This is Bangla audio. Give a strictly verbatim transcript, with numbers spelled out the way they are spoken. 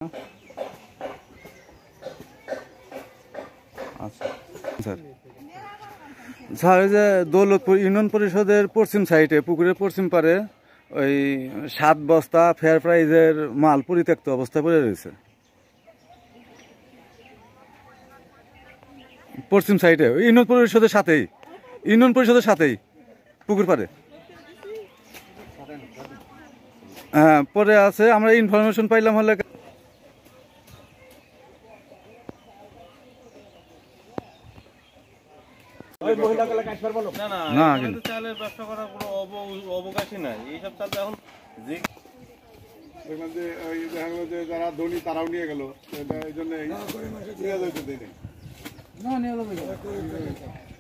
আচ্ছা স্যার স্যার এই যে দৌলতপুর ইউনিয়ন পরিষদের পশ্চিম সাইডে পুকুরের পশ্চিম পারে ওই সাত বস্তা ফেয়ার প্রাইজের মাল পরিত্যক্ত অবস্থায় পড়ে রয়েছে পশ্চিম সাইডে ইউনিয়ন পরিষদের সাথেই ইউনিয়ন পরিষদের সাথেই পুকুর পারে। হ্যাঁ পরে আছে, আমরা ইনফরমেশন পাইলাম হলে না কিন্তু চালের ব্যবসা করার কোনো অবকাশই নাই। এইসব চাল এখন যারা ধনী তারাও নিয়ে গেল, এই জন্য